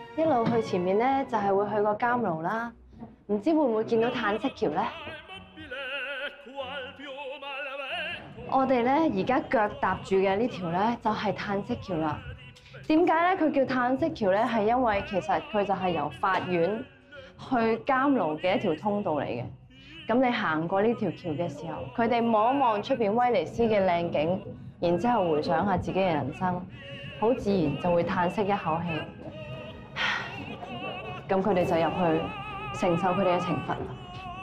一路去前面咧就係會去個監牢啦，唔知會唔會見到嘆息橋咧？我哋咧而家腳踏住嘅呢條咧就係嘆息橋啦。點解咧佢叫嘆息橋咧？係因為其實佢就係由法院去監牢嘅一條通道嚟嘅。咁你行過呢條橋嘅時候，佢哋望一望出邊威尼斯嘅靚景，然之後回想下自己嘅人生，好自然就會嘆息一口氣。咁佢哋就入去承受佢哋嘅懲罰啦。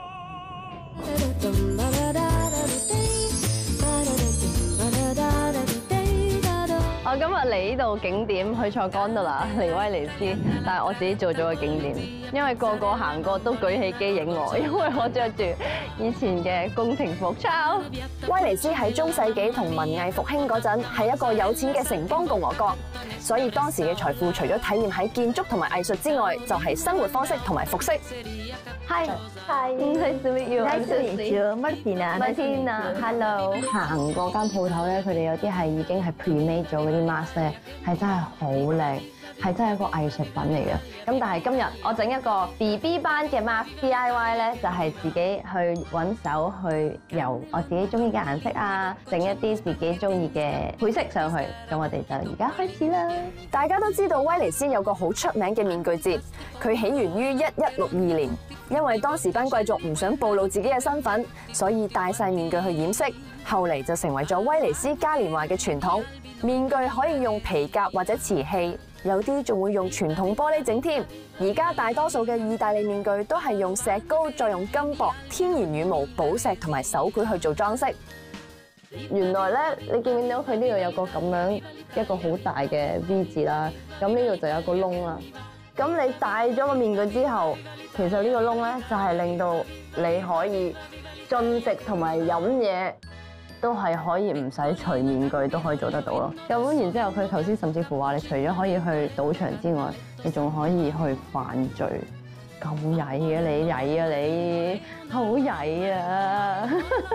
我今日嚟呢度景點去坐 gondola 嚟威尼斯，但係我自己做咗個景點，因為個個行過都舉起機影我，因為我着住以前嘅宮廷服。Ciao！ 威尼斯喺中世紀同文藝復興嗰陣係一個有錢嘅城邦共和國，所以當時嘅財富除咗體驗喺建築同埋藝術之外，就係生活方式同埋服飾。 Hi，nice to meet you，nice to meet you，Martina，Martina，hello。行過間鋪頭咧，佢哋有啲係已經係 pre-made 咗嗰啲 mask 咧，係真係好靚，係真係一個藝術品嚟嘅。咁但係今日我整一個 BB 班嘅 mask DIY 咧，就係自己去揾手去由我自己中意嘅顏色啊，整一啲自己中意嘅配色上去。咁我哋就而家開始啦。 大家都知道威尼斯有個好出名嘅面具節，佢起源於1162年。因為當時班貴族唔想暴露自己嘅身份，所以戴晒面具去掩飾。後嚟就成為咗威尼斯嘉年華嘅傳統。面具可以用皮革或者瓷器，有啲仲會用傳統玻璃整添。而家大多數嘅意大利面具都係用石膏，再用金箔、天然羽毛、寶石同埋手繪去做裝飾。 原來咧，你見唔見到佢呢度有個咁樣一個好大嘅 V 字啦？咁呢度就有個窿啦。咁你戴咗個面具之後，其實呢個窿咧就係令到你可以進食同埋飲嘢都係可以唔使除面具都可以做得到咯。咁然之後佢頭先甚至乎話，你除咗可以去賭場之外，你仲可以去犯罪。咁曳嘅你，曳啊你，好曳啊！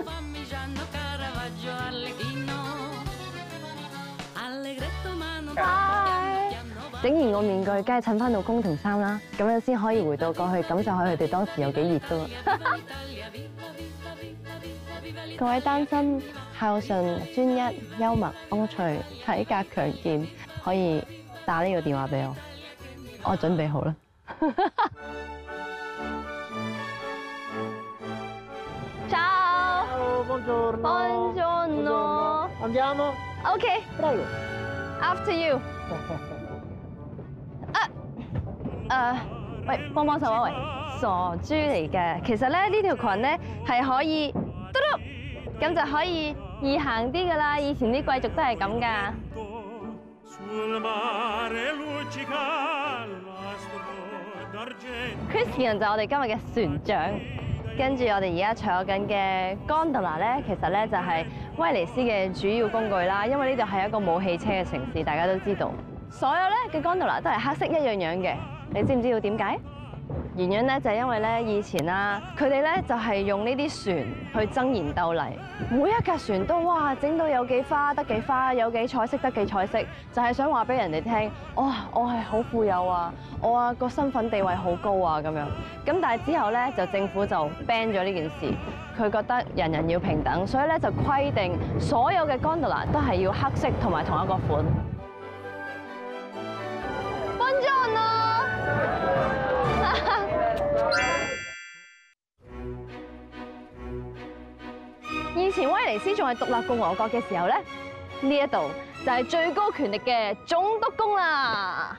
整完個面具，梗係襯翻到宮廷衫啦，咁樣先可以回到過去，感受下佢哋當時有幾熱㗎嘛。各位單身、孝順、專一、幽默、風趣、體格強健，可以打呢個電話俾我，我準備好啦。Ciao。Buongiorno。 Andiamo? OK。 Prego。 After you。喂，幫幫手啊！喂，傻豬嚟嘅。其實咧呢條裙咧係可以嘟嘟，咁就可以易行啲噶啦。以前啲貴族都係咁噶。Christian 就係我哋今日嘅船長，跟住我哋而家坐緊嘅 gondola 咧，其實咧就係威尼斯嘅主要工具啦。因為呢度係一個冇汽車嘅城市，大家都知道。所有咧嘅 gondola 都係黑色一樣樣嘅。你知唔知道點解？原因咧就係因為咧以前啦，佢哋咧就係用呢啲船去爭妍鬥麗，每一架船都哇整到有幾花得幾花，有幾彩色得幾彩色，就係想話俾人哋聽，哇我係好富有啊，我啊個身份地位好高啊咁樣。咁但係之後咧就政府就 ban 咗呢件事，佢覺得人人要平等，所以咧就規定所有嘅 gondola 都係要黑色同埋同一個款。以前威尼斯仲係獨立共和國嘅時候咧，呢一度就係最高權力嘅總督宮啦。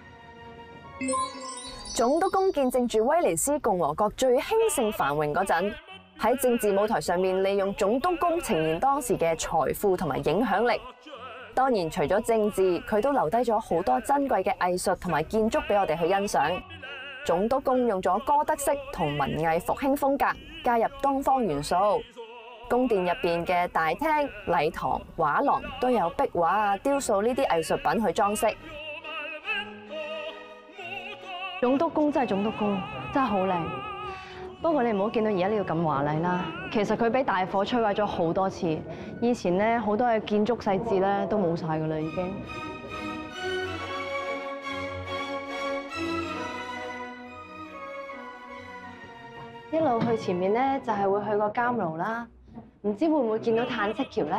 總督宮見證住威尼斯共和國最興盛繁榮嗰陣，喺政治舞台上面利用總督宮呈現當時嘅財富同埋影響力。當然，除咗政治，佢都留低咗好多珍貴嘅藝術同埋建築俾我哋去欣賞。總督宮用咗哥德式同文藝復興風格，加入東方元素。宮殿入邊嘅大廳、禮堂、畫廊都有壁畫啊、雕塑呢啲藝術品去裝飾。 總督宮真係總督宮，真係好靚。不過你唔好見到而家呢個咁華麗啦，其實佢俾大火摧毀咗好多次。以前咧好多嘅建築細節咧都冇晒噶啦，已經。 一路去前面咧就係會去個監牢啦，唔知會唔會見到嘆息橋咧？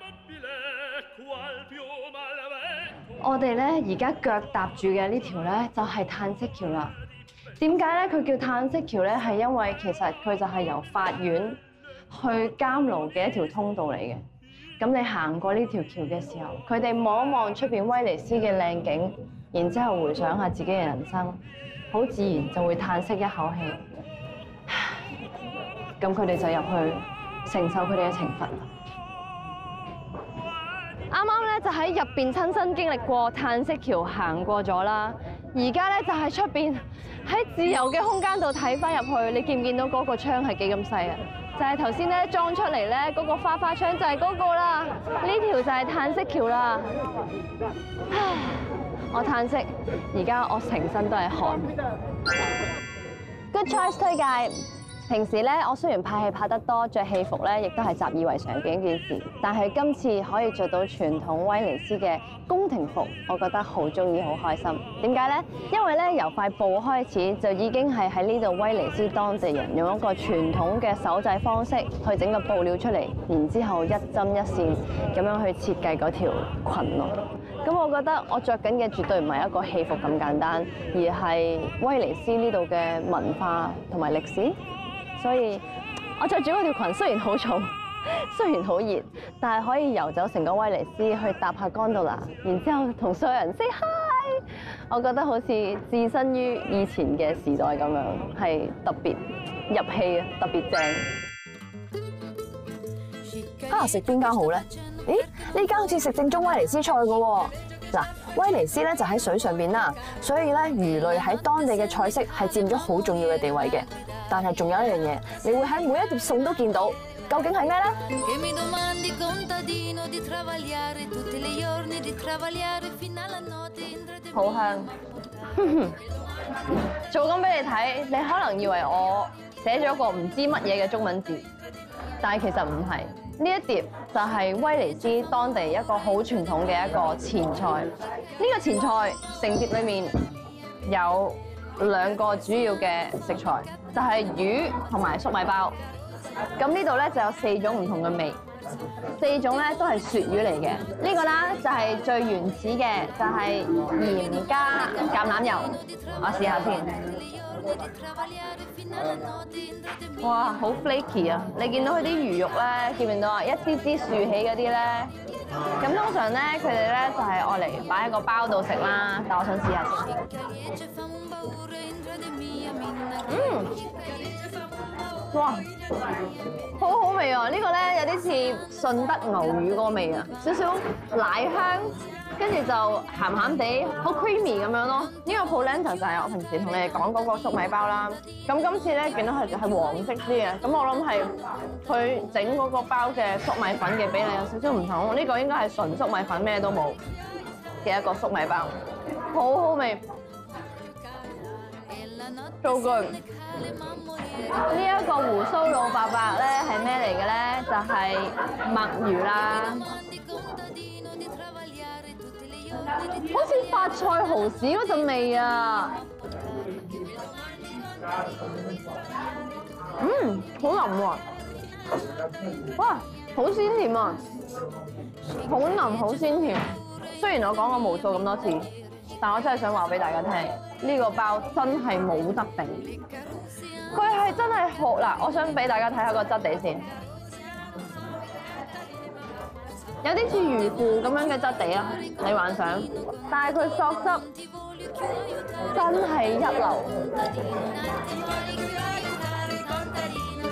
我哋咧而家腳踏住嘅呢條咧就係嘆息橋啦。點解咧佢叫嘆息橋咧？係因為其實佢就係由法院去監牢嘅一條通道嚟嘅。咁你行過呢條橋嘅時候，佢哋望一望出邊威尼斯嘅靚景，然之後回想下自己嘅人生，好自然就會嘆息一口氣。咁佢哋就入去承受佢哋嘅懲罰啦。啱啱咧就喺入邊親身經歷過嘆息橋行過咗啦，而家咧就喺出邊喺自由嘅空間度睇翻入去，你見唔見到嗰個窗係幾咁細啊？就係頭先咧裝出嚟咧嗰個花花窗就係嗰個啦，呢條就係嘆息橋啦。唉，我嘆息，而家我成身都係汗。Good choice 推介。平時咧，我雖然拍戲拍得多，着戲服咧，亦都係習以為常嘅一件事。但係今次可以着到傳統威尼斯嘅宮廷服，我覺得好中意，好開心。點解咧？因為咧由塊布開始就已經係喺呢度威尼斯當地人用一個傳統嘅手製方式去整個布料出嚟，然之後一針一線咁樣去設計嗰條裙咯。咁我覺得我着緊嘅絕對唔係一個戲服咁簡單，而係威尼斯呢度嘅文化同埋歷史。所以我着住嗰條裙，雖然好重，雖然好熱，但係可以遊走成個威尼斯，去搭下剛度拉，然之後同所有人 say hi。我覺得好似置身於以前嘅時代咁樣，係特別入戲啊，特別正。 食邊間好咧？咦，呢間好似食正宗威尼斯菜㗎喎。嗱，威尼斯咧就喺水上邊啦，所以咧魚類喺當地嘅菜式係佔咗好重要嘅地位嘅。但係仲有一樣嘢，你會喺每一碟餸都見到，究竟係咩咧？ 好香，做咁俾你睇，你可能以為我寫咗個唔知乜嘢嘅中文字，但係其實唔係。呢一碟就係威尼斯當地一個好傳統嘅一個前菜。呢個前菜成碟裏面有2個主要嘅食材，就係魚同埋粟米包。咁呢度咧就有4種唔同嘅味，4種咧都係鱈魚嚟嘅。呢個啦就係最原始嘅，就係鹽加橄欖油。我試下先。哇，好 flaky 啊！你見到佢啲魚肉咧，見唔見到啊？一支支豎起嗰啲咧。咁通常咧，佢哋咧就係愛嚟擺喺個包度食啦。但我想試下先。哇，好好味啊！呢個咧有啲似順德牛乳嗰個味啊，少少奶香。跟住就鹹鹹地，好 creamy 咁樣咯。呢個 polenta 就係我平時同你哋講嗰個粟米包啦。咁今次咧見到係黃色啲嘅，咁我諗係佢整嗰個包嘅粟米粉嘅比例有少少唔同。呢個應該係純粟米粉，咩都冇嘅一個粟米包，好好味。So good。呢一個胡鬚老伯伯咧係咩嚟嘅咧？就係墨魚啦。好似發菜蠔豉嗰陣味啊！好腍喎！哇，好鮮甜啊！好腍好鮮甜。雖然我講過無數咁多次，但我真係想話俾大家聽，呢個包真係冇得頂。佢係真係好嗱，我想俾大家睇下個質地先。有啲似魚腐咁樣嘅質地啊，你幻想，但係佢索汁真係一流。